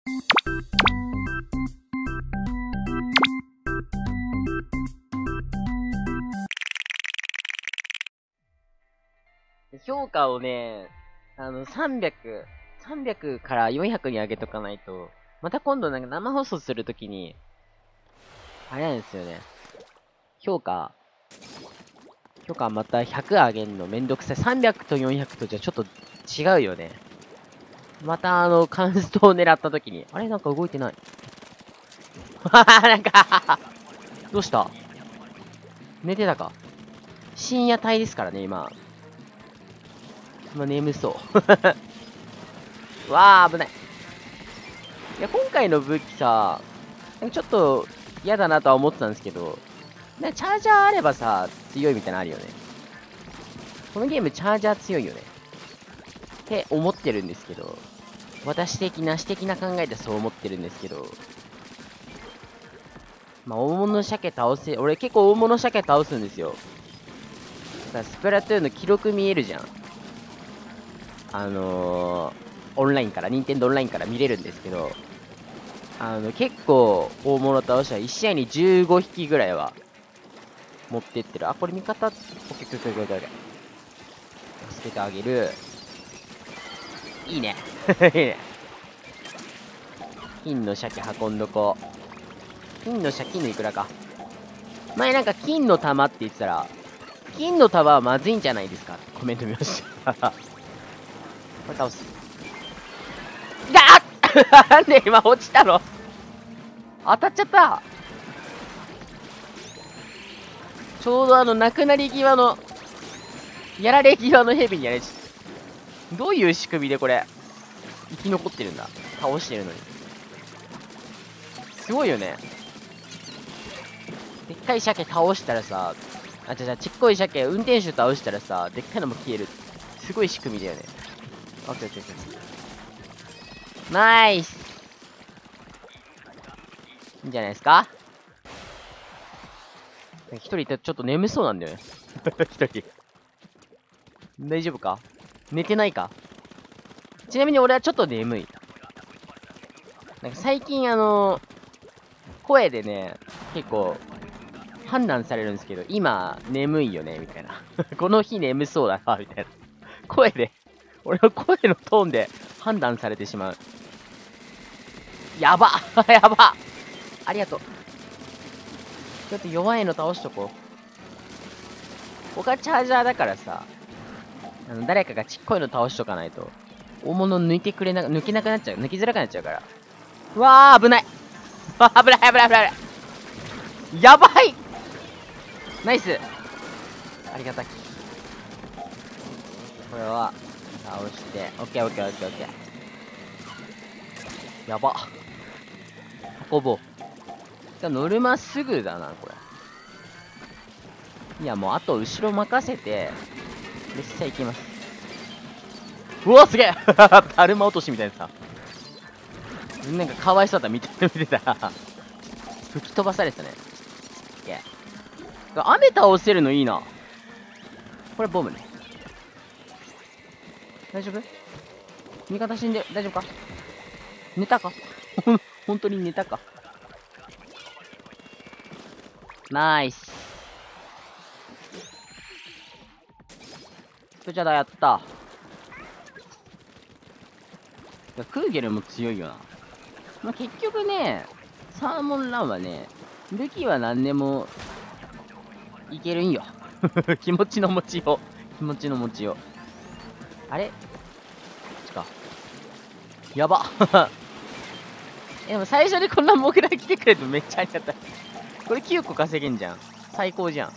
評価をね、300から400に上げとかないと、また今度なんか生放送するときに、あれなんですよね。評価また100上げんのめんどくさい。300と400とじゃちょっと違うよね。またカンストを狙ったときに、あれなんか動いてない。なんかどうした寝てたか深夜帯ですからね、今。眠そう。わー、危ない。いや、今回の武器さ、ちょっと嫌だなとは思ってたんですけど、チャージャーあればさ、強いみたいなのあるよね。このゲームチャージャー強いよね。って思ってるんですけど、私的な考えでそう思ってるんですけど、大物鮭倒せ、俺結構大物鮭倒すんですよ。だからスプラトゥーンの記録見えるじゃん。オンラインから、任天堂オンラインから見れるんですけど、結構大物倒したら1試合に15匹ぐらいは持ってってる。あ、これ味方、オッケー、助けてあげる。いいね。いいね。金の鮭運んどこう。金のいくらか。前なんか金の玉って言ってたら、金の玉はまずいんじゃないですかってコメント見ました。これ倒す。なんで今落ちたの当たっちゃった。ちょうどなくなり際の、やられ際のヘビにやられちゃった。どういう仕組みでこれ、生き残ってるんだ。倒してるのに。すごいよね。でっかい鮭倒したらさ、ちっこい鮭、運転手倒したらさ、でっかいのも消える。すごい仕組みだよね。オッケー。ナイス。いいんじゃないですか。一人いたらちょっと眠そうなんだよね。一人。大丈夫か寝てないか。ちなみに俺はちょっと眠い。なんか最近声でね、結構、判断されるんですけど、今、眠いよね、みたいな。この日眠そうだな、みたいな。声で、俺の声のトーンで判断されてしまう。やばやばありがとう。ちょっと弱いの倒しとこう。僕はチャージャーだからさ、誰かがちっこいの倒しとかないと、大物抜けなくなっちゃう。抜きづらくなっちゃうから。うわー、危ない。危ない。やばいナイスありがたき。これは、倒して、オッケー。やば。運ぼう。ノルマすぐだな、これ。いや、もうあと後ろ任せて、列車行きます。うわ、すげえだるま落としみたいなさ。なんかかわいそうだった、見てた。吹き飛ばされてたね。いや。雨倒せるのいいな。これボムね。大丈夫味方死んでる。大丈夫か寝たか本当に寝たか。ナイス。スペチャダやった。クーゲルも強いよな。結局ね、サーモンランはね、武器は何でもいけるんよ。気持ちの持ちよう。あれこっちか。やば。でも最初にこんなモグラ来てくれるとめっちゃありがたい。これ9個稼げんじゃん。最高じゃん。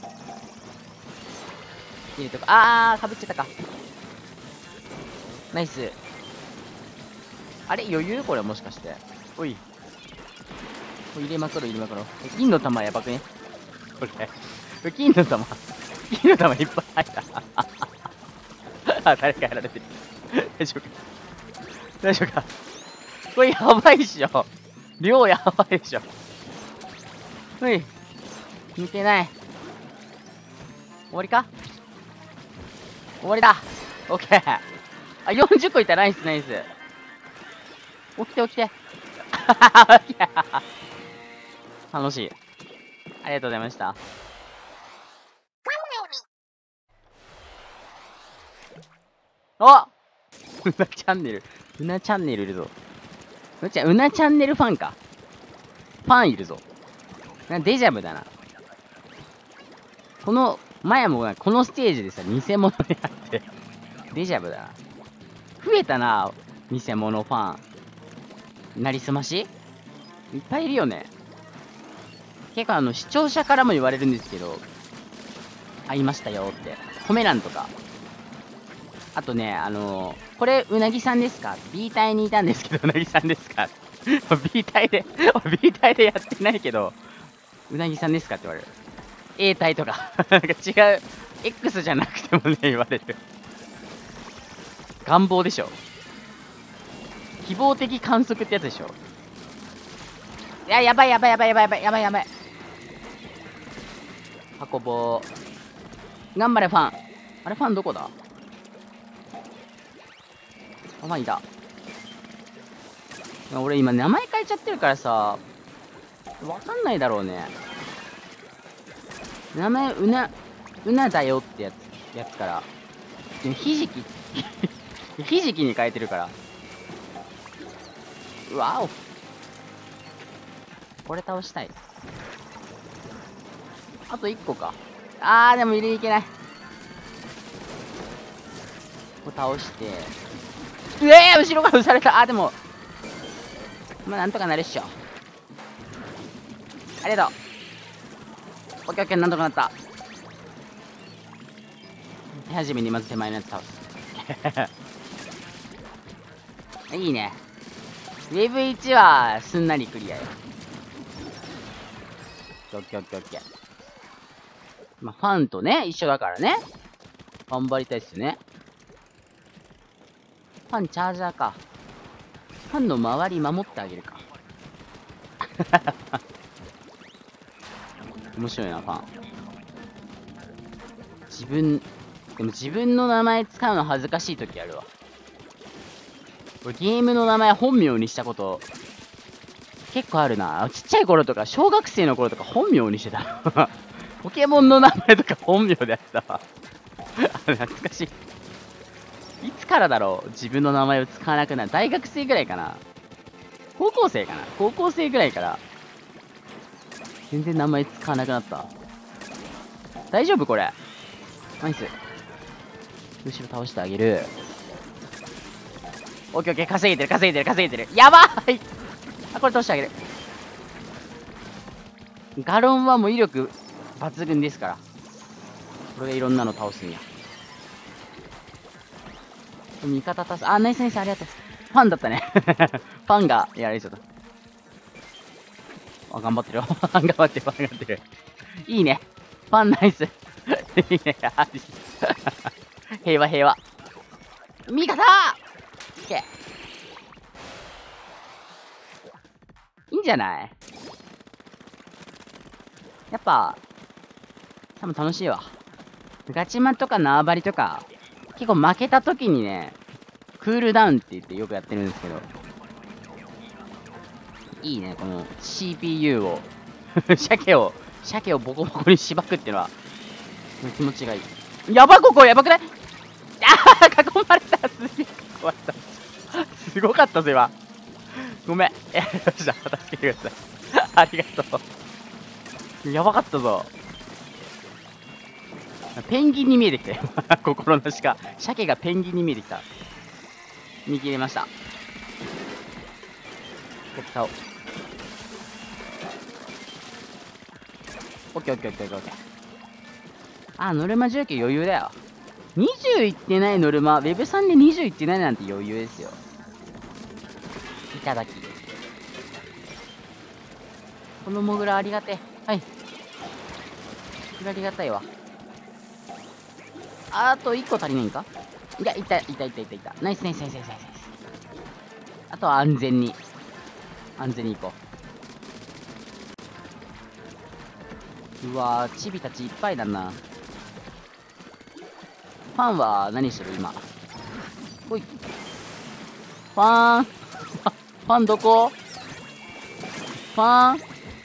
入れとか。かぶっちゃったか。ナイス。あれ余裕これもしかして。おい。入れまくろ。金の玉やばくねこれ。金の玉いっぱい入った。誰かやられてる。大丈夫かこれやばいっしょ。量やばいでしょ。抜けない。終わりか終わりだ。オッケー。40個いった。ナイス。起きて。 楽しい。ありがとうございました。おうなチャンネル。うなチャンネルいるぞ。うなチャンネルファンか。ファンいるぞ。デジャブだな。この、前もこのステージでさ、偽物でやって。デジャブだな。増えたな、偽物ファン。なりすましいっぱいいるよね。結構視聴者からも言われるんですけど、会いましたよって。コメ欄とか。あとね、これ、うなぎさんですか ?B 隊にいたんですけど、うなぎさんですか?B 隊で、B 隊でやってないけど、うなぎさんですかって言われる。A 隊とか、なんか違う、X じゃなくてもね、言われる。願望でしょ。希望的観測ってやつでしょ。いや、やばい。運ぼう。頑張れ、ファン。あれ、ファンどこだ？あ、ファンいた。俺今名前変えちゃってるからさ、わかんないだろうね。名前、うなだよってやつから。でもひじき、ひじきに変えてるから。うわお。これ倒したい。あと1個か。でも入れにいけない。これ倒して。後ろから押された。でも。まあ、なんとかなるっしょ。ありがとう。オッケーオッケー、なんとかなった。手始めにまず手前のやつ倒す。いいね。ウェブ1はすんなりクリアよ。オッケーオッケーオッケー。まあ、ファンとね、一緒だからね。頑張りたいっすね。ファンチャージャーか。ファンの周り守ってあげるか。面白いな、ファン。でも自分の名前使うの恥ずかしいときあるわ。俺ゲームの名前本名にしたこと結構あるな。ちっちゃい頃とか、小学生の頃とか本名にしてた。ポケモンの名前とか本名でやってたわ。懐かしい。いつからだろう、自分の名前を使わなくなる。大学生ぐらいかな。高校生ぐらいから。全然名前使わなくなった。大丈夫これ。ナイス。後ろ倒してあげる。オッケーオッケー、稼げてる。やばい。これ倒してあげる。ガロンはもう威力抜群ですから。これでいろんなの倒すんや。味方倒す。ナイス、ありがとう。ファンだったね。ファンがやられちゃった。頑張ってるよ。頑張ってる。いいね。ファンナイス。いいね。平和。味方いけ。いいんじゃない？やっぱ、多分楽しいわ。ガチマとか縄張りとか、結構負けた時にね、クールダウンって言ってよくやってるんですけど、いいね、この CPU を、鮭をボコボコにしばくっていうのは、気持ちがいい。やばくない？囲まれた。すごかったぜ、今。ごめん。よっしゃ、助けてください。ありがとう。やばかったぞ。ペンギンに見えてきたよ。心なしか。鮭がペンギンに見えてきた。見切れました。こっちを。オッケー。ノルマ19余裕だよ。20いってないノルマ、ウェブ3で20いってないなんて余裕ですよ。いただき。このモグラありがてえ。はい。これありがたいわ。あと1個足りないんか？いや、いた。ナイス。あとは安全に行こう。うわー、チビたちいっぱいだな。ファンは何してる今。ほい。ファンどこ？ ファン。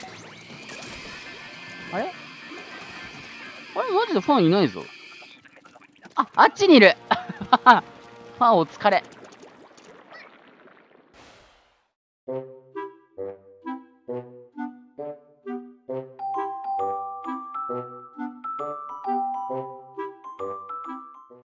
あれマジでファンいないぞ。 あっちにいるファンお疲れ。